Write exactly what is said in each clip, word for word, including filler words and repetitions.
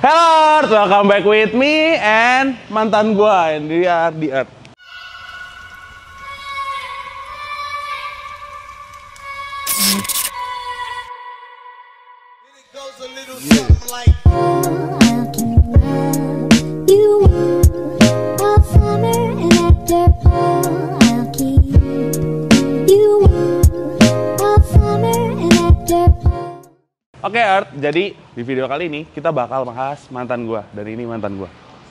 Hello, welcome back with me and mantan gua yang dia di Earth. Oke Earth, jadi di video kali ini kita bakal bahas mantan gua, dan ini mantan gua.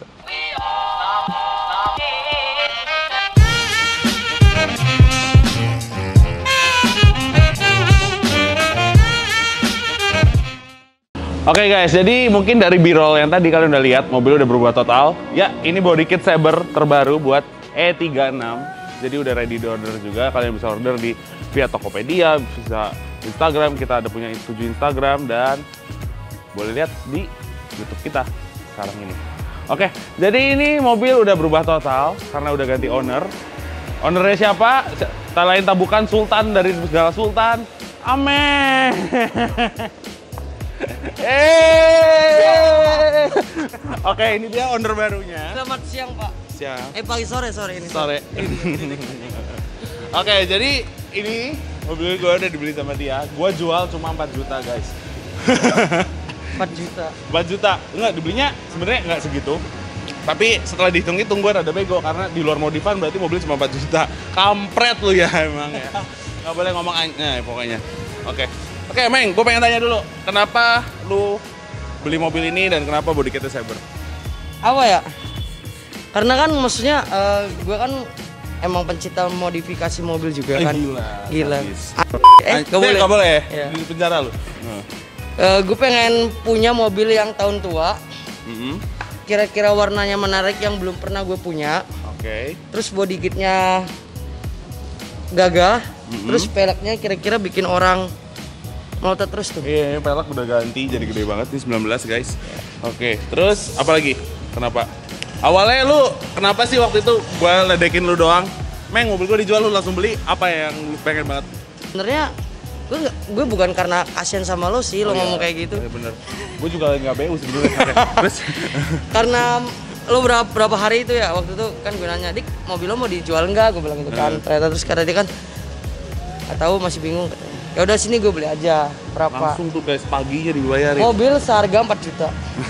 Oke okay guys, jadi mungkin dari B-roll yang tadi kalian udah lihat, mobil udah berubah total. Ya, ini body kit Saber terbaru buat E tiga enam. Jadi udah ready di order juga, kalian bisa order di via Tokopedia, bisa Instagram, kita ada punya tujuh Instagram, dan boleh lihat di YouTube kita sekarang ini. Oke, jadi ini mobil udah berubah total karena udah ganti owner. Ownernya siapa? Tak lain tak bukan Sultan dari segala Sultan, Ameng. Eh. Oke, ini dia owner barunya. Selamat siang, Pak. Siang. Eh, pagi sore, sore ini. Sore. Oke, jadi ini mobil gue udah dibeli sama dia. Gue jual cuma empat juta, guys. empat juta. empat juta. Enggak, dibelinya sebenarnya enggak segitu. Tapi setelah dihitung-hitung gue rada bego karena di luar modifan berarti mobil cuma empat juta. Kampret lu ya emang ya. Nggak boleh ngomong nah, pokoknya. Oke. Oke, Meng, gue pengen tanya dulu. Kenapa lu beli mobil ini dan kenapa body kitnya Saber? Apa ya? Karena kan maksudnya uh, gue kan emang pencinta modifikasi mobil juga kan. Eh, gila. Gila. Eh, gak boleh. Gak boleh ya? Di penjara lu? Uh. Uh, gue pengen punya mobil yang tahun tua. Mm-hmm. Kira-kira warnanya menarik yang belum pernah gue punya. Oke. Okay. Terus body kitnya gagah. Mm-hmm. Terus peleknya kira-kira bikin orang melotot terus tuh. Iya, pelek udah ganti jadi gede banget nih sembilan belas guys. Oke, terus apa lagi? Kenapa? Awalnya lu kenapa sih waktu itu gua ledekin lu doang? Meng, mobil gua dijual lu langsung beli, apa yang lu pengen banget? Sebenarnya gue gue bukan karena kasihan sama lo sih, oh, lo iya. ngomong kayak gitu. Iya bener. Gue juga nggak B U sebenarnya. Terus karena lo berapa, berapa hari itu ya waktu itu kan gue nanya, Dik, mobil lo mau dijual nggak? Gue bilang gitu kan. Ternyata terus kata dia kan, nggak tahu, masih bingung katanya. Ya udah sini gue beli aja. Berapa? Langsung tuh guys, paginya dibayarin. Mobil seharga empat juta.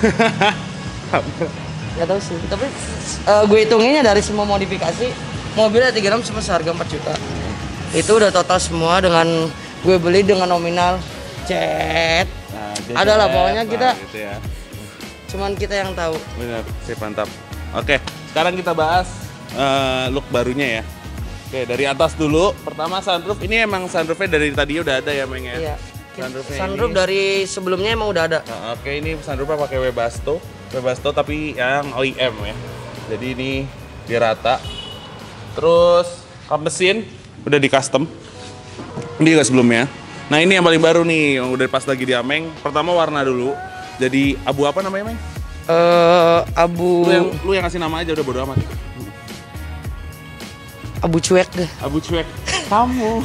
Gak tahu sih, tapi uh, gue hitunginnya dari semua modifikasi mobilnya tiga enam cuma seharga empat juta. Itu udah total semua dengan gue beli dengan nominal cet. Nah, adalah pokoknya nah, kita gitu ya. Cuman kita yang tahu. Bener, sip, mantap. Oke, sekarang kita bahas uh, look barunya ya. Oke, dari atas dulu. Pertama sunroof, ini emang sunroofnya dari tadi udah ada ya, Meng ya? Iya. Sunroof ini dari sebelumnya emang udah ada. Nah, oke, ini sunroofnya pakai Webasto. Webasto tapi yang O E M ya. Jadi ini dia rata. Terus kap mesin udah di custom. Ini juga sebelumnya. Nah, ini yang paling baru nih, yang udah pas lagi di Ameng. Pertama warna dulu. Jadi abu apa namanya, Meng? Eh, uh, abu. Lu yang, lu yang kasih nama aja udah bodo amat. Abu cuek deh. Abu cuek. Kamu.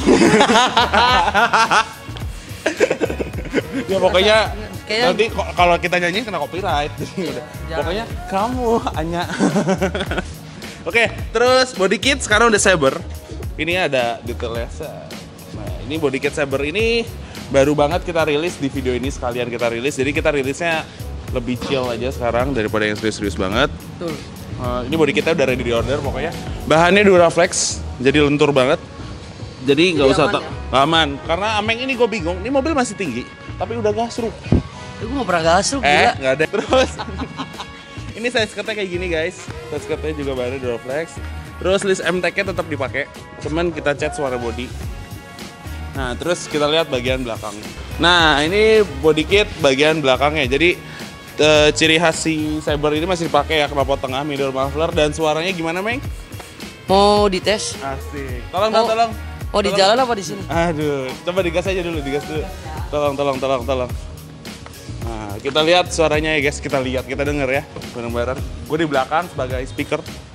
Ya pokoknya kayaknya, nanti kalau kita nyanyi kena copyright. Ya, pokoknya kamu hanya. Oke, terus body kit sekarang udah Saber. Ini ada detailnya. Nah, ini body kit Saber ini baru banget kita rilis di video ini, sekalian kita rilis. Jadi kita rilisnya lebih chill aja sekarang daripada yang serius-serius banget. Betul. Uh, ini body kitnya udah ready di order pokoknya. Bahannya Duraflex, jadi lentur banget. Jadi nggak usah tak ya? Aman. Karena Ameng ini gue bingung, ini mobil masih tinggi, tapi udah gasruk. Gue mau pernah gasruk eh, nggak ada. Terus ini size skirtnya kayak gini guys. Size skirtnya juga bahannya Duraflex. Terus list M T K-nya tetap dipakai, cuman kita cat suara body. Nah, terus kita lihat bagian belakangnya. Nah, ini body kit bagian belakangnya. Jadi Uh, ciri khas si Saber ini masih dipakai ya, knalpot tengah, middle muffler, dan suaranya gimana, Meng? Mau dites? Asik. Tolong, mau, tolong. Mau di jalan apa di sini? Aduh, coba digas aja dulu, digas dulu. Tolong, tolong, tolong, tolong. Nah, kita lihat suaranya ya, guys. Kita lihat, kita denger ya, bareng-bareng. Gue di belakang sebagai speaker.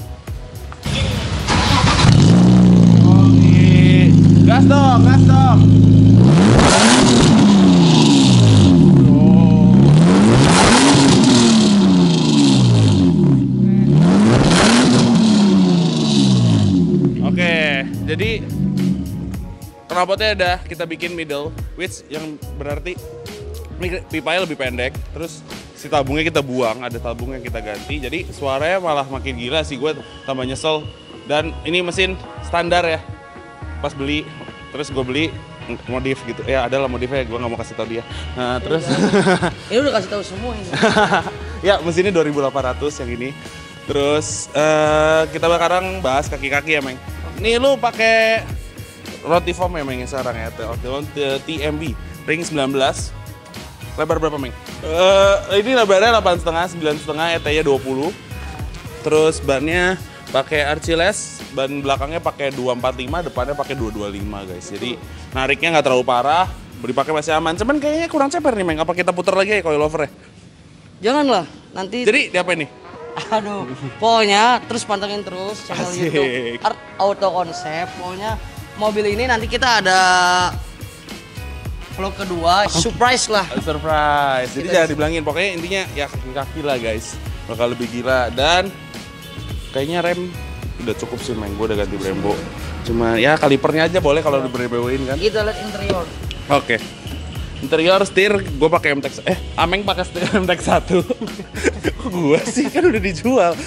Oke, gas dong, gas dong. Jadi knalpotnya ada kita bikin middle, which yang berarti pipanya lebih pendek. Terus si tabungnya kita buang, ada tabung yang kita ganti. Jadi suaranya malah makin gila sih, gue tambah nyesel. Dan ini mesin standar ya, pas beli. Terus gue beli modif gitu, ya adalah modifnya, gue nggak mau kasih tau dia. Nah terus ini udah kasih tahu semua ini. Ya mesinnya dua ribu delapan ratus yang ini. Terus uh, kita sekarang bahas kaki-kaki ya Meng. Nih lu pakai roti foam ya Meng sekarang ya, T M B ring sembilan belas. Lebar berapa Meng? Uh, ini lebarnya delapan koma lima, sembilan koma lima, E T-nya dua puluh. Terus bannya pakai Archiles, ban belakangnya pakai dua empat lima, depannya pakai dua dua lima guys. Jadi nariknya nggak terlalu parah, dipakai masih aman. Cuman kayaknya kurang ceper nih Meng. Apa kita putar lagi ya coilovernya? Janganlah, nanti. Jadi di apa ini? Aduh, pokoknya terus pantengin terus channel Asik. YouTube Art Auto Concept. Pokoknya mobil ini nanti kita ada vlog kedua, surprise lah. Surprise. Jadi Kita jangan dibilangin, pokoknya intinya ya kaki-kaki lah guys. Bakal lebih gila dan kayaknya rem udah cukup sih Meng. Gue udah ganti Brembo. Cuma ya kalipernya aja boleh kalau di Brembo-in kan. Kita lihat interior. Oke. Interior setir gue pakai M T X. Eh, Ameng pakai setir M T X satu. Kok gue sih kan udah dijual.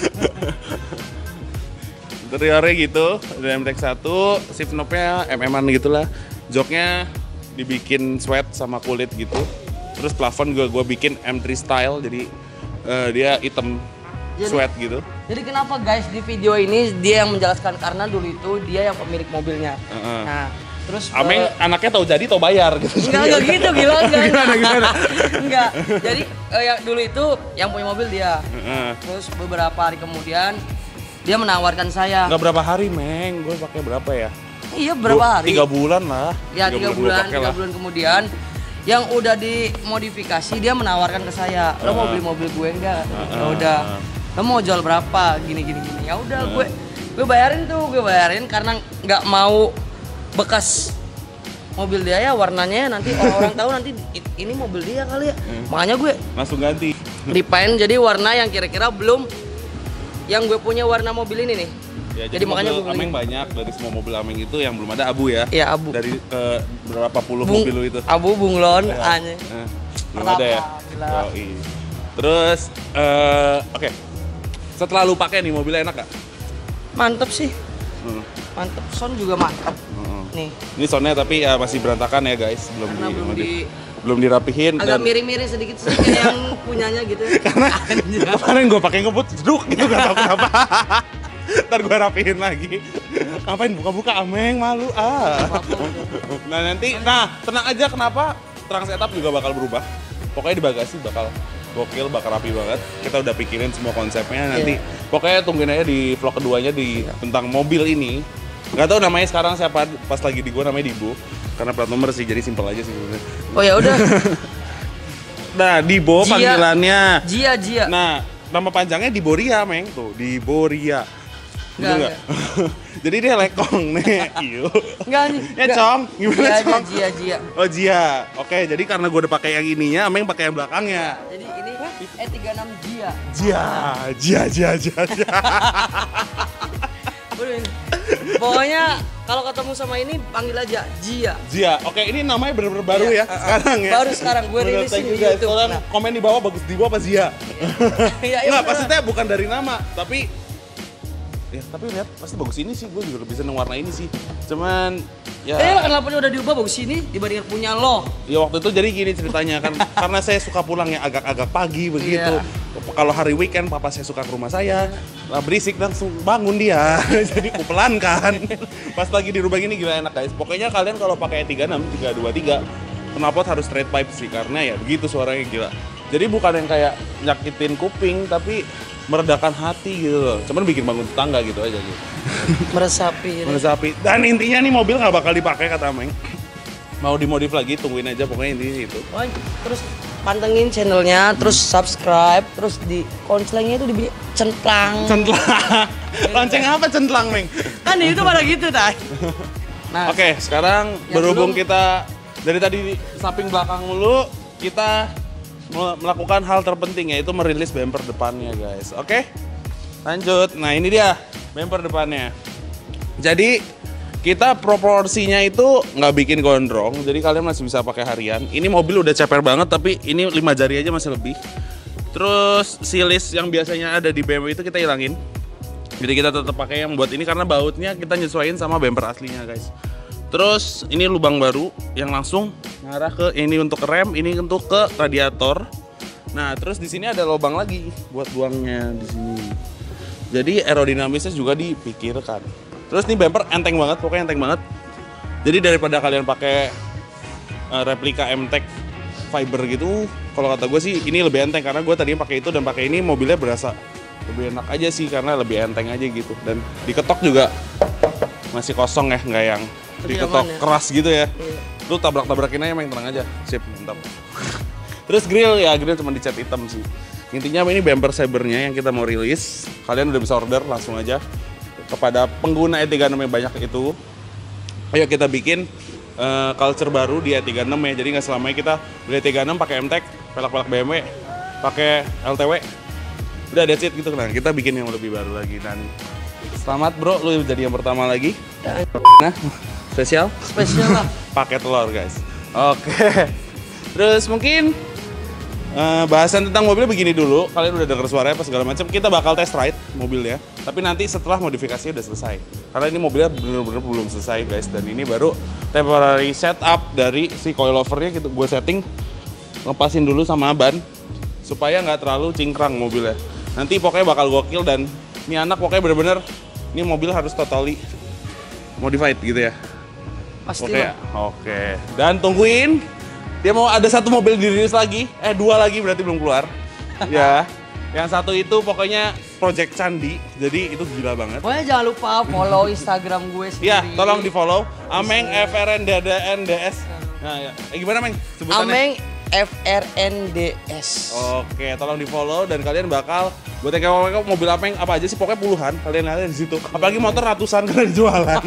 Interiornya gitu, ada M T X satu, shift knob-nya M M-an gitulah. Joknya dibikin sweat sama kulit gitu. Terus plafon gue gue bikin M tiga style, jadi uh, dia hitam sweat gitu. Jadi kenapa guys di video ini dia yang menjelaskan, karena dulu itu dia yang pemilik mobilnya. Uh-uh. Nah, terus Ameng uh, anaknya tahu jadi tahu bayar gitu. Enggak, enggak gitu, gila enggak. Gimana, gimana? Enggak. Jadi uh, yang dulu itu yang punya mobil dia. Uh-uh. Terus beberapa hari kemudian dia menawarkan saya. Nggak berapa hari Meng, gue pakai berapa ya? Iya, berapa hari? Tiga bulan lah. Ya tiga bulan, tiga bulan kemudian yang udah dimodifikasi dia menawarkan ke saya, lo mau beli mobil gue enggak? Ya udah, lo mau jual berapa? Gini gini gini. Ya udah gue gue bayarin tuh, gue bayarin karena nggak mau bekas mobil dia ya warnanya nanti orang-orang tahu nanti ini mobil dia kali ya. Makanya gue langsung ganti. Repaint jadi warna yang kira-kira belum yang gue punya warna mobil ini nih. Ya, jadi, jadi makanya gue beli. Ameng banyak, dari semua mobil Ameng itu yang belum ada abu ya? Iya, abu. Dari uh, berapa puluh Bung, mobil lu itu? Abu, bunglon, ya. aneh. Nah, belum ada ya? Yoi. Terus, uh, oke. Okay. Setelah lu pakai nih mobilnya enak gak? Mantep sih. Hmm. Mantep, sound juga mantep. Hmm. Nih. Ini soundnya tapi ya masih berantakan ya guys, belum di, belum di belum dirapihin. Agak dan... miring-miring sedikit sih kayak yang punyanya gitu. Karena kemarin gue pakai ngebut jeduk gitu gak tau kenapa. Ntar gue rapihin lagi. Ngapain buka-buka Ameng, malu ah. Nah nanti, nah tenang aja kenapa trunk setup juga bakal berubah. Pokoknya di bagasi bakal gokil, bakal rapi banget. Kita udah pikirin semua konsepnya nanti. Yeah. Pokoknya tungguin aja di vlog keduanya di tentang mobil ini. Gak tau namanya sekarang siapa, pas lagi di gue namanya Dibo. Karena plat nomor sih, jadi simpel aja sih sebenarnya. Oh ya udah. Nah Dibo Jia. panggilannya. Jia, Jia. Nah nama panjangnya Diboria Meng tuh, Diboria. Enggak, enggak. Jadi dia lekong nih, iyo. Enggak nih. Ya Cong, gimana Jia, Cong? Jia, Jia. Oh Jia, oke. Jadi karena gue udah pakai yang ininya, Ameng pakai yang belakangnya. Jadi ini E tiga enam Jia. Jia, Jia, Jia, Jia, Jia. Pokoknya kalau ketemu sama ini panggil aja Jia. Jia, oke. Ini namanya bener-bener baru ya, sekarang ya. Baru sekarang gue rilisin di YouTube. Nah. Komen di bawah bagus Dibo apa Zia? Iya, Enggak, maksudnya bukan dari nama, tapi ya tapi lihat pasti bagus ini sih, gue juga lebih seneng warna ini sih. Cuman ya eh kenapa udah diubah bagus ini dibandingkan punya lo? Ya waktu itu jadi gini ceritanya kan, karena saya suka pulangnya agak-agak pagi begitu. Yeah. Kalau hari weekend papa saya suka ke rumah saya, lah berisik langsung bangun dia. Jadi kupelan kan. Pas lagi dirubah gini gila enak guys. Pokoknya kalian kalau pakai E tiga enam, tiga dua tiga knalpot harus straight pipe sih, karena ya begitu suaranya gila. Jadi bukan yang kayak nyakitin kuping, tapi meredakan hati gitu loh. Cuman bikin bangun tetangga gitu aja gitu. Meresapi. Meresapi. Dan intinya nih mobil nggak bakal dipakai kata Ameng. Mau dimodif lagi tungguin aja, pokoknya intinya itu. Oh, terus pantengin channelnya, terus subscribe, terus di konslengnya itu di centlang. Centlang. Lonceng apa centlang, Meng? Kan itu pada gitu, Tay. Nah, oke, okay, sekarang berhubung belum... kita dari tadi samping belakang mulu, kita melakukan hal terpenting, yaitu merilis bumper depannya guys. Oke, lanjut. Nah ini dia bumper depannya. Jadi kita proporsinya itu nggak bikin gondrong, jadi kalian masih bisa pakai harian. Ini mobil udah ceper banget, tapi ini lima jari aja masih lebih. Terus silis yang biasanya ada di B M W itu kita hilangin. Jadi kita tetap pakai yang buat ini karena bautnya kita nyesuaiin sama bumper aslinya, guys. Terus ini lubang baru yang langsung ngarah ke ini untuk rem, ini untuk ke radiator. Nah, terus di sini ada lubang lagi buat buangnya di sini. Jadi aerodinamisnya juga dipikirkan. Terus nih bumper enteng banget, pokoknya enteng banget. Jadi daripada kalian pakai uh, replika M-Tech fiber gitu, kalau kata gue sih ini lebih enteng karena gue tadinya pakai itu dan pakai ini mobilnya berasa lebih enak aja sih karena lebih enteng aja gitu. Dan diketok juga masih kosong ya, nggak yang diketok ya. Keras gitu ya. Iya. Lu tabrak-tabrakin aja main tenang aja. Sip, mantap. Terus grill ya, grill cuma dicat hitam sih. Intinya ini bumper Sabernya yang kita mau rilis. Kalian udah bisa order langsung aja kepada pengguna E tiga puluh enam yang banyak itu. Ayo kita bikin uh, culture baru di E tiga puluh enam ya. Jadi nggak selamanya kita beli E tiga puluh enam pakai M-Tech, pelak-pelak B M W, pakai L T W. Udah that's it gitu. Nah, kita bikin yang lebih baru lagi dan selamat bro, lu jadi yang pertama lagi. Nah, spesial? Spesial lah. Pakai telur guys. Oke. Terus mungkin uh, bahasan tentang mobilnya begini dulu. Kalian udah denger suaranya apa segala macam. Kita bakal test ride mobilnya. Tapi nanti setelah modifikasinya udah selesai. Karena ini mobilnya bener-bener belum selesai guys. Dan ini baru temporary setup dari si coilovernya gitu. Gue setting, lepasin dulu sama ban supaya nggak terlalu cingkrang mobilnya. Nanti pokoknya bakal gokil dan ini anak pokoknya bener-bener ini mobil harus totally modified gitu ya. Pasti Oke, lah. oke. Dan tungguin. Dia mau ada satu mobil dirilis lagi, eh dua lagi berarti belum keluar. Ya, yang satu itu pokoknya Project Candi, jadi itu gila banget. Pokoknya jangan lupa follow Instagram gue sendiri. Ya, tolong di follow Ameng F R N D D N D S. Nah, ya. Eh, gimana Meng? Sebutannya? Ameng F R N D S. Oke, tolong di follow dan kalian bakal buat yang mobil Ameng apa aja sih pokoknya puluhan kalian lihat di situ. Apalagi motor ratusan kalian jualan.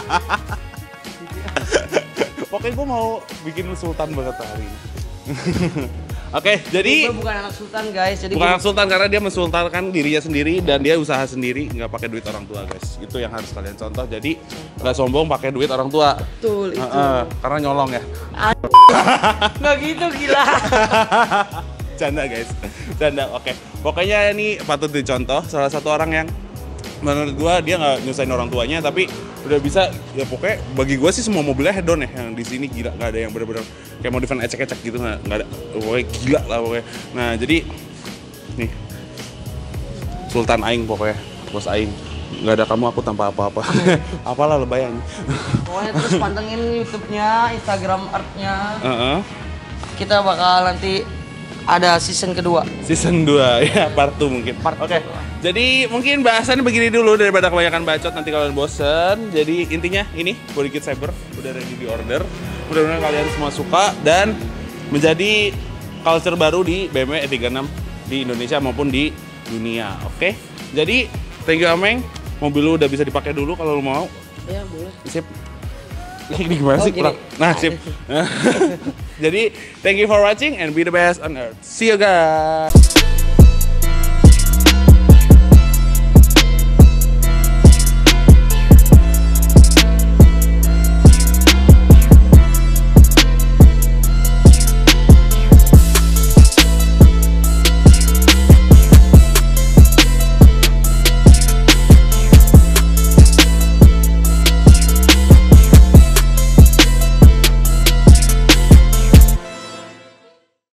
Pokoknya gue mau bikin sultan banget hari ini. Oke, jadi Gue bukan anak sultan guys. Jadi bukan anak sultan karena dia mensultankan dirinya sendiri dan dia usaha sendiri, nggak pakai duit orang tua guys. Itu yang harus kalian contoh. Jadi nggak sombong pakai duit orang tua. Betul itu. Uh, uh, karena nyolong ya. Nggak gitu gila. Canda guys, canda. Oke, pokoknya ini patut dicontoh. Salah satu orang yang menurut gua dia nggak nyusahin orang tuanya tapi udah bisa ya pokoknya bagi gua sih semua mobilnya head on ya yang di sini gila, nggak ada yang bener-bener kayak modifan ecek-ecek gitu, nggak nggak ada, pokoknya gila lah pokoknya. Nah jadi nih Sultan Aing pokoknya, bos Aing, nggak ada kamu aku tanpa apa-apa. Apalah lebayan. Pokoknya terus pantengin YouTube-nya, Instagram art-nya. Uh-uh. Kita bakal nanti ada season kedua. Season dua ya, part dua mungkin. Oke. Okay. Jadi mungkin bahasannya begini dulu daripada kebanyakan bacot nanti kalian bosen. Jadi intinya ini body kit Saber udah ready di order. Mudah-mudahan kalian semua suka dan menjadi culture baru di B M W E tiga puluh enam di Indonesia maupun di dunia. Oke. Okay? Jadi thank you Ameng. Mobil lu udah bisa dipakai dulu kalau lu mau. Iya, boleh. Sip. Ini gimana Oh, sih gini. kurang? Nah, sip. Jadi thank you for watching and be the best on earth. See you guys.